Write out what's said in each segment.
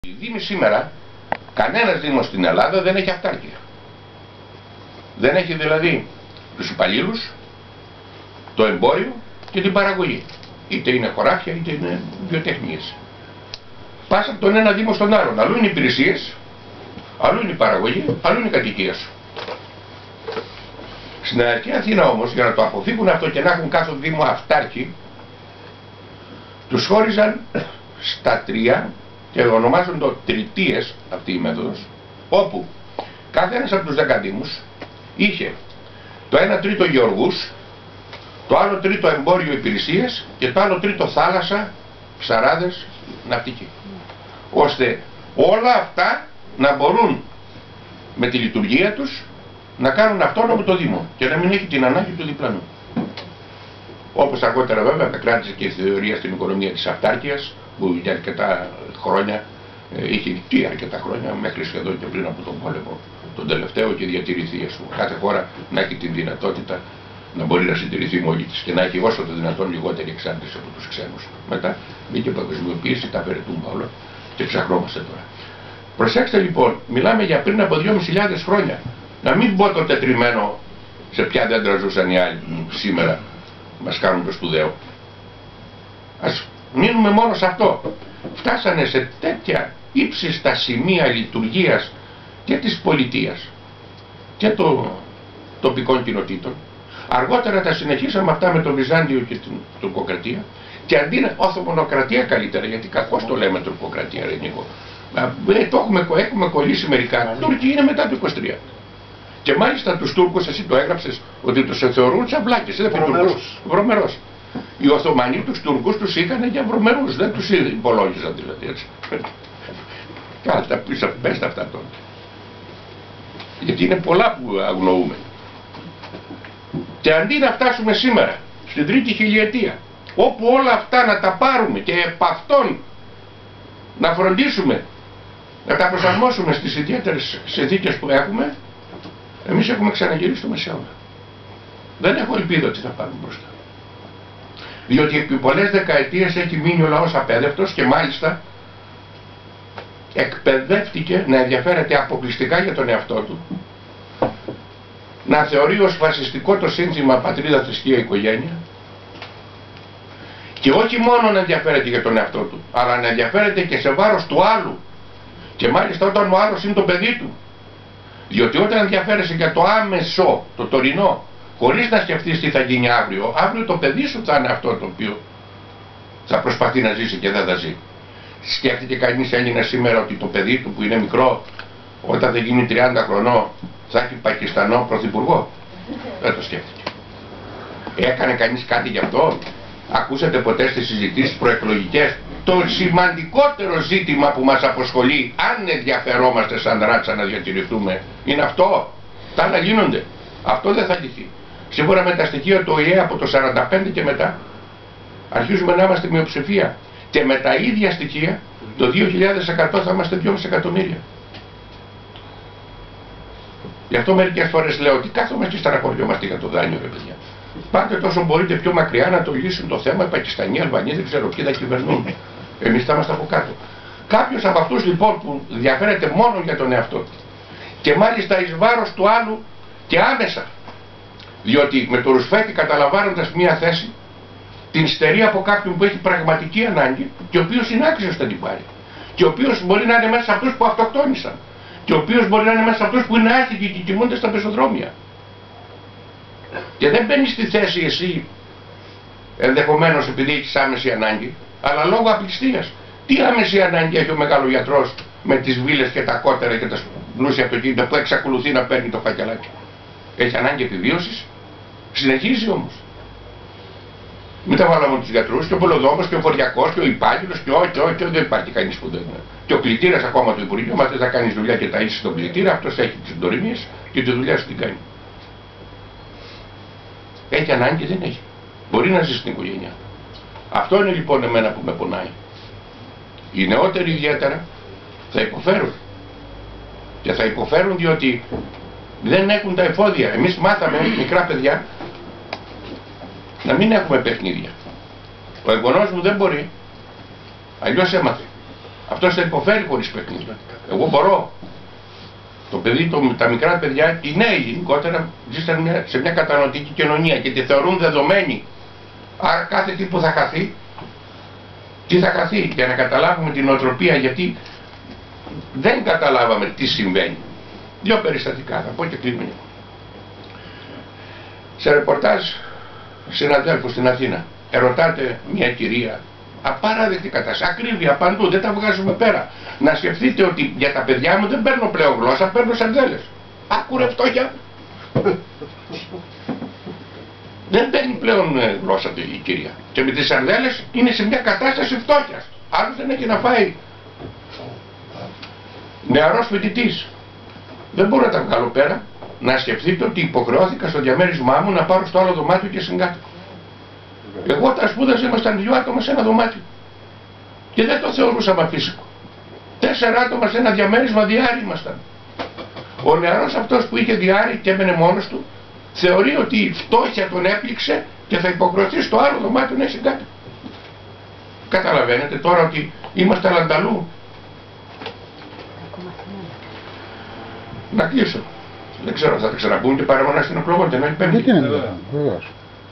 Οι δήμοι σήμερα, κανένας δήμος στην Ελλάδα δεν έχει αυτάρκεια. Δεν έχει δηλαδή τους υπαλλήλους, το εμπόριο και την παραγωγή. Είτε είναι χωράφια είτε είναι βιοτεχνίες. Πας από τον ένα δήμο στον άλλον. Αλλού είναι υπηρεσίες, αλλού είναι η παραγωγή, αλλού είναι η κατοικία σου. Στην Αρχαία Αθήνα όμως, για να το αποφύγουν αυτό και να έχουν κάθε δήμο αυτάρκη, τους χώριζαν στα τρία και ονομάζουν το τριτίες αυτή η μέθοδος, όπου κάθε ένας από τους 10 δήμους είχε το 1 τρίτο γεωργούς, το άλλο τρίτο εμπόριο υπηρεσίες και το άλλο τρίτο θάλασσα, ψαράδες, ναυτική. Ώστε όλα αυτά να μπορούν με τη λειτουργία τους να κάνουν αυτόνομο το Δήμο και να μην έχει την ανάγκη του διπλανού. Όπως αργότερα βέβαια κατράτησε και η θεωρία στην οικονομία της αυτάρκειας, που για αρκετά χρόνια είχε αρκετά χρόνια, μέχρι σχεδόν και πριν από τον πόλεμο, τον τελευταίο, και διατηρηθεί, ας πούμε. Κάθε χώρα να έχει την δυνατότητα να μπορεί να συντηρηθεί μόνη της και να έχει όσο το δυνατόν λιγότερη εξάρτηση από τους ξένους. Μετά μπήκε η παγκοσμιοποίηση, τα περαιτούμба όλα και ψαχνόμαστε τώρα. Προσέξτε λοιπόν, μιλάμε για πριν από 2.500 χρόνια. Να μην πω το τετριμένο σε ποια δέντρα ζούσαν οι άλλοι που σήμερα μας κάνουν το σπουδαίο. Ας μείνουμε μόνο σε αυτό. Φτάσανε σε τέτοια ύψιστα σημεία λειτουργίας και της πολιτείας και των τοπικών κοινοτήτων. Αργότερα τα συνεχίσαμε αυτά με το Βυζάντιο και την τουρκοκρατία, και αντί να Οθωμανοκρατία καλύτερα, γιατί κακώς το λέμε τουρκοκρατία, ρε Νίκο. Έχουμε κολλήσει μερικά. Τούρκοι είναι μετά το 23. Και μάλιστα τους Τούρκους, εσύ το έγραψες, ότι τους θεωρούν τσαμπλάκες, δεν βρωμερός. Οι Οθωμανοί τους Τούρκους τους είχαν για βρωμερούς, δεν τους υπολόγιζαν δηλαδή, έτσι. Κάλτα πίσω, πες τα αυτά τώρα. Γιατί είναι πολλά που αγνοούμε. Και αντί να φτάσουμε σήμερα, στην τρίτη χιλιετία, όπου όλα αυτά να τα πάρουμε και επ' αυτών να φροντίσουμε να τα προσαρμόσουμε στις ιδιαίτερες συνθήκες που έχουμε, εμείς έχουμε ξαναγυρίσει στο Μεσαίωνα. Δεν έχω ελπίδα ότι θα πάμε μπροστά. Διότι επί πολλές δεκαετίες έχει μείνει ο λαός απέδευτος και μάλιστα εκπαιδεύτηκε να ενδιαφέρεται αποκλειστικά για τον εαυτό του, να θεωρεί ως φασιστικό το σύνθημα πατρίδα, θρησκεία, οικογένεια, και όχι μόνο να ενδιαφέρεται για τον εαυτό του, αλλά να ενδιαφέρεται και σε βάρος του άλλου, και μάλιστα όταν ο άλλος είναι το παιδί του. Διότι όταν ενδιαφέρεσαι για το άμεσο, το τωρινό, χωρίς να σκεφτείς τι θα γίνει αύριο, αύριο το παιδί σου θα είναι αυτό το οποίο θα προσπαθεί να ζήσει και δεν θα ζει. Σκέφτηκε κανείς Έλληνα σήμερα ότι το παιδί του που είναι μικρό, όταν δεν γίνει 30 χρονών, θα έχει Πακιστανό πρωθυπουργό? Δεν το σκέφτηκε. Έκανε κανείς κάτι γι' αυτό? Ακούσατε ποτέ στις συζητήσεις προεκλογικές το σημαντικότερο ζήτημα που μας αποσχολεί, αν ενδιαφερόμαστε σαν ράτσα να διατηρηθούμε, είναι αυτό? Τα άλλα γίνονται. Αυτό δεν θα λυθεί. Σύμφωνα με τα στοιχεία του ΟΗΕ από το 45 και μετά, αρχίζουμε να είμαστε μειοψηφία. Και με τα ίδια στοιχεία, το 2100 θα είμαστε 2,5 εκατομμύρια. Γι' αυτό μερικές φορές λέω ότι κάθομαι και στεναχωριόμαστε για το δάνειο, ρε παιδιά. Πάτε τόσο μπορείτε πιο μακριά να το λύσουν το θέμα, οι Πακιστανοί, οι Αλβανοί, δεν ξέρω ποιοι θα κυβερνούν. Εμείς θα είμαστε από κάτω. Κάποιος από αυτούς λοιπόν που ενδιαφέρεται μόνο για τον εαυτό του, και μάλιστα εις βάρος του άλλου και άμεσα, διότι με το Ρουσφέτη, καταλαμβάνοντας μία θέση, την στερεί από κάποιον που έχει πραγματική ανάγκη και ο οποίος είναι άξιος να την πάρει, και ο οποίος μπορεί να είναι μέσα σε αυτούς που αυτοκτόνησαν, και ο οποίος μπορεί να είναι μέσα σε αυτούς που είναι άστικοι και κοιμούνται στα πεζοδρόμια. Και δεν μπαίνεις στη θέση εσύ, ενδεχομένως επειδή έχεις άμεση ανάγκη, αλλά λόγω απληστίας. Τι άμεση ανάγκη έχει ο μεγαλογιατρός με τις βίλες και τα κότερα και τα πλούσια αυτοκίνητα που εξακολουθεί να παίρνει το φακελάκι? Έχει ανάγκη επιβίωσης, συνεχίζει όμως. Μην τα βάλαμε τους γιατρούς, και ο πολεοδόμος και ο φοριακός και ο υπάλληλος και όχι, δεν υπάρχει κανείς που δεν είναι. Και ο κλητήρας ακόμα του Υπουργείου, μα θες να κάνεις δουλειά και ταΐσεις στον κλητήρα, αυτός έχει τις συντορυμίες και τη δουλειά σου την κάνει. Έχει ανάγκη, δεν έχει. Μπορεί να ζει στην οικογένειά. Αυτό είναι λοιπόν εμένα που με πονάει. Οι νεότεροι ιδιαίτερα θα υποφέρουν. Και θα υποφέρουν διότι δεν έχουν τα εφόδια. Εμείς μάθαμε μικρά παιδιά να μην έχουμε παιχνίδια. Ο εγγονός μου δεν μπορεί, αλλιώς έμαθε. Αυτός θα υποφέρει χωρίς παιχνίδι. Εγώ μπορώ. Το παιδί, τα μικρά παιδιά, οι νέοι γενικότερα, ζήσαν σε μια κατανοητική κοινωνία και τη θεωρούν δεδομένη. Άρα κάθε τι που θα χαθεί, τι θα χαθεί, για να καταλάβουμε την νοοτροπία, γιατί δεν καταλάβαμε τι συμβαίνει. Δύο περιστατικά, θα πω και κλείνω. Σε ρεπορτάζ συναδέλφους στην Αθήνα, ερωτάτε μια κυρία, απαράδεκτη κατάσταση, ακρίβεια παντού, δεν τα βγάζουμε πέρα. Να σκεφτείτε ότι για τα παιδιά μου δεν παίρνω πλέον γλώσσα, παίρνω σαρδέλες. Άκουρε φτώχεια. Δεν παίρνει πλέον γλώσσα η κυρία. Και με τις σαρδέλες είναι σε μια κατάσταση φτώχειας. Άλλος δεν έχει να φάει. Νεαρός φοιτητής. Δεν μπορώ να τα βγάλω πέρα. Να σκεφτείτε ότι υποχρεώθηκα στο διαμέρισμά μου να πάρω στο άλλο δωμάτιο και συγκάτοικο. Εγώ όταν σπούδαζα ήμασταν 2 άτομα σε ένα δωμάτιο. Και δεν το θεωρούσαμε αφύσικο. 4 άτομα σε ένα διαμέρισμα διάρρη ήμασταν. Ο νεαρός αυτός που είχε διάρρη και έμενε μόνος του, θεωρεί ότι η φτώχεια τον έπληξε και θα υποχρεωθεί στο άλλο δωμάτιο να έχει συγκάτοικο. Καταλαβαίνετε τώρα ότι είμαστε αλλανταλού. Να κλείσω. Δεν ξέρω, θα τα ξαναπούν και παραμονά στην οπλογότητα, να υπάρχει. Γιατί είναι, βεβαίως.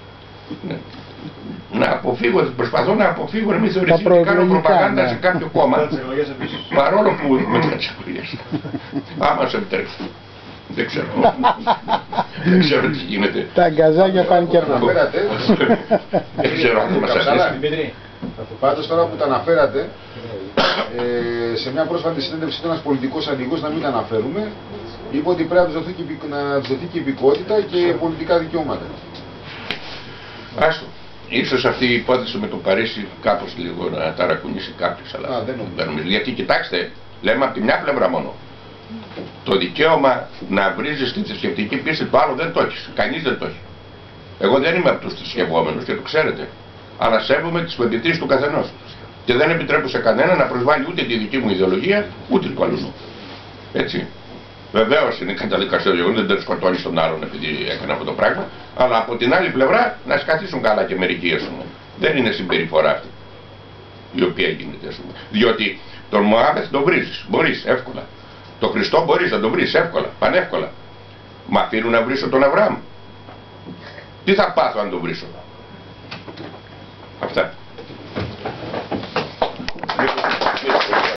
Να αποφύγω, προσπαθώ να αποφύγω να μην θεωρηθεί ότι κάνω προπαγάνδα σε κάποιο κόμμα. Παρόλο που μετά τις εκλογές. Άμα σε επιτρέψει. Δεν ξέρω. Δεν ξέρω τι γίνεται. Τα αγκαζάκια πάνε και από. Δεν ξέρω αν θα μας αρέσει. Πάντως τώρα που τα αναφέρατε, σε μια πρόσφατη συνέντευξη του ένας πολιτικός ανοιγός, να μην τα αναφέρουμε, είπε ότι πρέπει να τους δοθεί και υπηκότητα και πολιτικά δικαιώματα. Άστο. Ίσως αυτή η υπόθεση με το Παρίσι κάπως λίγο να ταρακουνήσει κάποιος, αλλά δεν νομίζω. Γιατί κοιτάξτε, λέμε από τη μια πλευρά μόνο. Το δικαίωμα να βρίζεις τη θρησκευτική πίστη του άλλου δεν το έχεις. Κανείς δεν το έχει. Εγώ δεν είμαι από τους θρησκευόμενους και το ξέρετε. Αλλά σέβομαι τις πεποιθήσεις του καθενός. Και δεν επιτρέπω σε κανένα να προσβάλλει ούτε τη δική μου ιδεολογία, ούτε του αλλού. Έτσι. Βεβαίως είναι καταδικαστικό γεγονός, δεν σκοτώνει τον άλλον επειδή έκανε αυτό το πράγμα. Αλλά από την άλλη πλευρά να σκαθίσουν καλά και μερικοί, ας πούμε. Δεν είναι συμπεριφορά αυτή η οποία γίνεται, ας πούμε. Διότι τον Μωάμεθ τον βρίζεις. Μπορείς εύκολα. Τον Χριστό μπορείς να τον βρεις εύκολα, πανεύκολα. Μα αφήνουν να βρίσω τον Αβραάμ. Τι θα πάθω αν τον βρίσω. Αυτά.